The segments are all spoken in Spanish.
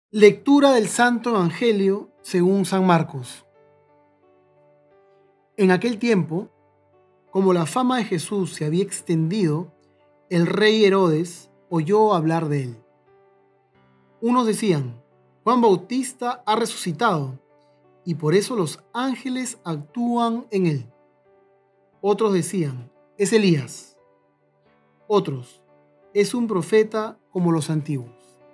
Lectura del Santo Evangelio según San Marcos. En aquel tiempo, como la fama de Jesús se había extendido, el rey Herodes oyó hablar de él. Unos decían: Juan Bautista ha resucitado y por eso los ángeles actúan en él. Otros decían: es Elías. Otros: es un profeta como los antiguos.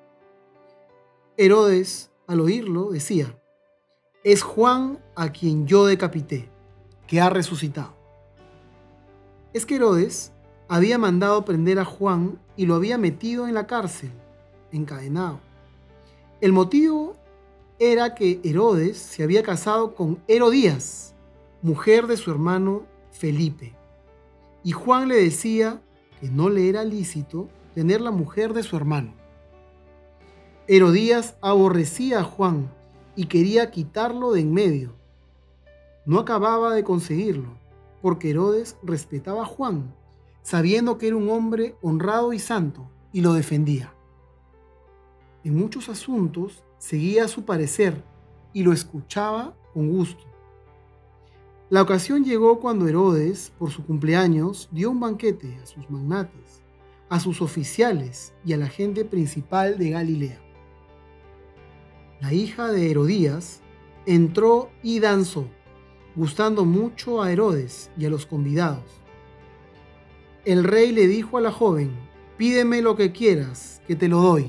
Herodes, al oírlo, decía: es Juan a quien yo decapité, que ha resucitado. Es que Herodes había mandado prender a Juan y lo había metido en la cárcel, encadenado. El motivo era que Herodes se había casado con Herodías, mujer de su hermano Felipe, y Juan le decía que no le era lícito tener la mujer de su hermano. Herodías aborrecía a Juan y quería quitarlo de en medio. No acababa de conseguirlo, porque Herodes respetaba a Juan, sabiendo que era un hombre honrado y santo, y lo defendía. En muchos asuntos seguía su parecer y lo escuchaba con gusto. La ocasión llegó cuando Herodes, por su cumpleaños, dio un banquete a sus magnates, a sus oficiales y a la gente principal de Galilea. La hija de Herodías entró y danzó, gustando mucho a Herodes y a los convidados. El rey le dijo a la joven: pídeme lo que quieras, que te lo doy.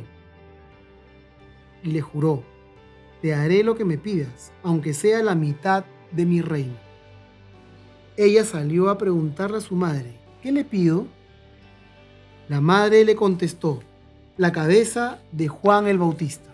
Y le juró: te haré lo que me pidas, aunque sea la mitad de mi reino. Ella salió a preguntarle a su madre: ¿qué le pido? La madre le contestó: la cabeza de Juan el Bautista.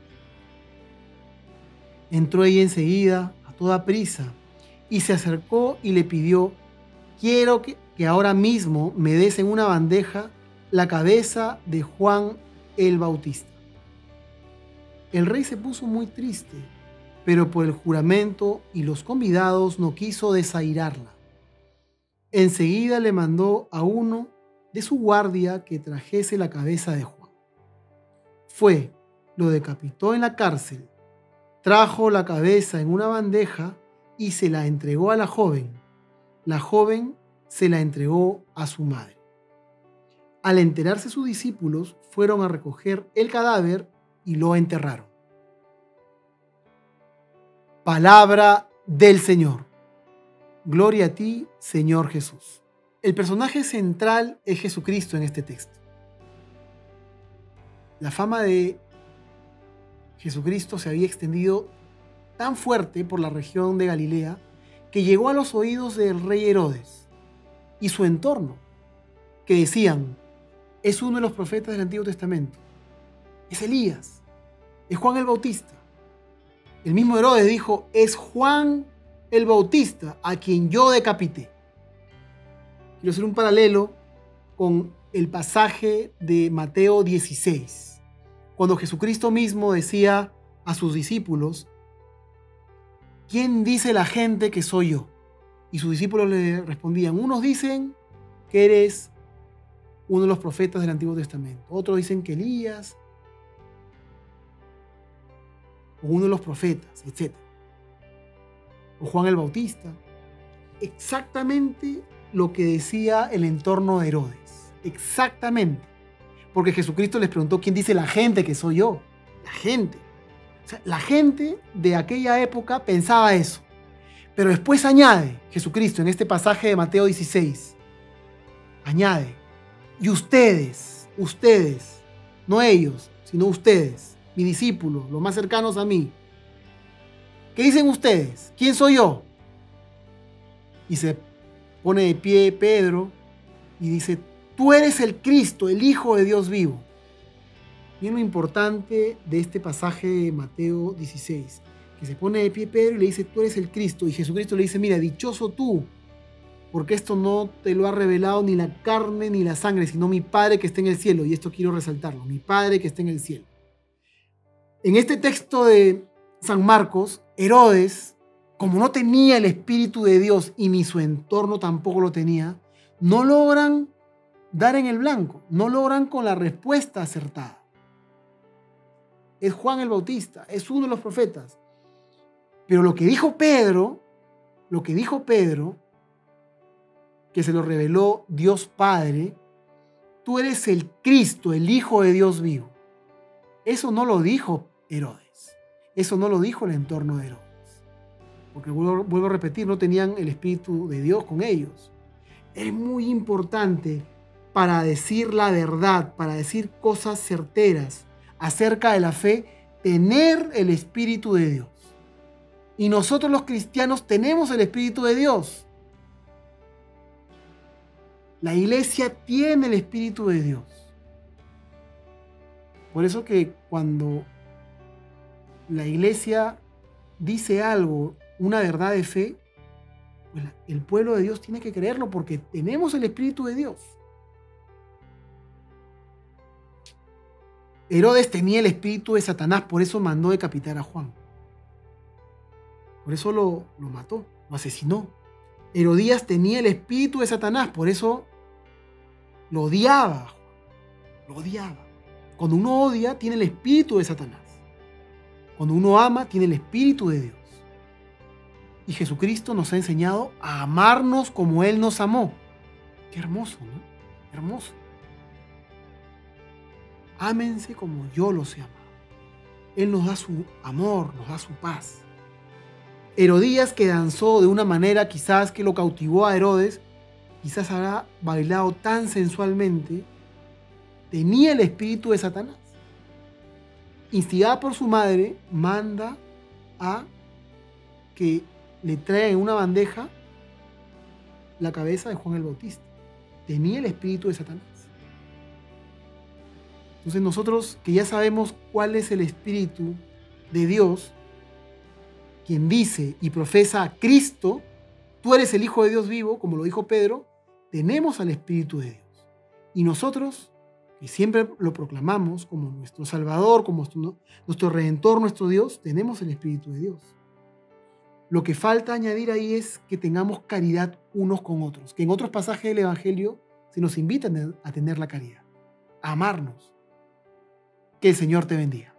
Entró ella enseguida, a toda prisa, y se acercó y le pidió: quiero que ahora mismo me des en una bandeja la cabeza de Juan el Bautista. El rey se puso muy triste, pero por el juramento y los convidados no quiso desairarla. Enseguida le mandó a uno de su guardia que trajese la cabeza de Juan. Fue, lo decapitó en la cárcel, trajo la cabeza en una bandeja y se la entregó a la joven. La joven se la entregó a su madre. Al enterarse sus discípulos, fueron a recoger el cadáver y lo enterraron. Palabra del Señor. Gloria a ti, Señor Jesús. El personaje central es Jesucristo en este texto. La fama de Jesucristo se había extendido tan fuerte por la región de Galilea que llegó a los oídos del rey Herodes y su entorno, que decían: es uno de los profetas del Antiguo Testamento, es Elías, es Juan el Bautista. El mismo Herodes dijo: es Juan el Bautista a quien yo decapité. Quiero hacer un paralelo con el pasaje de Mateo 16, cuando Jesucristo mismo decía a sus discípulos: ¿quién dice la gente que soy yo? Y sus discípulos le respondían: unos dicen que eres uno de los profetas del Antiguo Testamento, otros dicen que Elías, o uno de los profetas, etc. O Juan el Bautista. Exactamente lo que decía el entorno de Herodes. Exactamente. Porque Jesucristo les preguntó: ¿quién dice la gente que soy yo? La gente. O sea, la gente de aquella época pensaba eso. Pero después añade Jesucristo en este pasaje de Mateo 16. Añade: y ustedes, no ellos, sino ustedes, mis discípulos, los más cercanos a mí. ¿Qué dicen ustedes? ¿Quién soy yo? Y se pone de pie Pedro y dice: tú eres el Cristo, el Hijo de Dios vivo. Miren lo importante de este pasaje de Mateo 16, que se pone de pie Pedro y le dice: tú eres el Cristo. Y Jesucristo le dice: mira, dichoso tú, porque esto no te lo ha revelado ni la carne ni la sangre, sino mi Padre que está en el cielo. Y esto quiero resaltarlo: mi Padre que está en el cielo. En este texto de San Marcos, Herodes, como no tenía el Espíritu de Dios y ni su entorno tampoco lo tenía, no logran dar en el blanco, no logran con la respuesta acertada. es Juan el Bautista, es uno de los profetas. Pero lo que dijo Pedro, que se lo reveló Dios Padre, tú eres el Cristo, el Hijo de Dios vivo. Eso no lo dijo Herodes. Eso no lo dijo el entorno de Herodes. Porque vuelvo a repetir, no tenían el Espíritu de Dios con ellos. Es muy importante para decir la verdad, para decir cosas certeras acerca de la fe, tener el Espíritu de Dios. Y nosotros los cristianos tenemos el Espíritu de Dios. La iglesia tiene el Espíritu de Dios. Por eso que cuando la iglesia dice algo, una verdad de fe, pues el pueblo de Dios tiene que creerlo porque tenemos el Espíritu de Dios. Herodes tenía el espíritu de Satanás, por eso mandó decapitar a Juan. Por eso lo mató, lo asesinó. Herodías tenía el espíritu de Satanás, por eso lo odiaba. Lo odiaba. Cuando uno odia, tiene el espíritu de Satanás. Cuando uno ama, tiene el espíritu de Dios. Y Jesucristo nos ha enseñado a amarnos como Él nos amó. Qué hermoso, ¿no? Hermoso. Ámense como yo los he amado. Él nos da su amor, nos da su paz. Herodías, que danzó de una manera quizás que lo cautivó a Herodes, quizás habrá bailado tan sensualmente, tenía el espíritu de Satanás. Instigada por su madre, manda a que le traigan en una bandeja la cabeza de Juan el Bautista. Tenía el espíritu de Satanás. Entonces nosotros, que ya sabemos cuál es el Espíritu de Dios, quien dice y profesa a Cristo, tú eres el Hijo de Dios vivo, como lo dijo Pedro, tenemos al Espíritu de Dios. Y nosotros, que siempre lo proclamamos como nuestro Salvador, como nuestro Redentor, nuestro Dios, tenemos el Espíritu de Dios. Lo que falta añadir ahí es que tengamos caridad unos con otros, que en otros pasajes del Evangelio se nos invita a tener la caridad, a amarnos. Que el Señor te bendiga.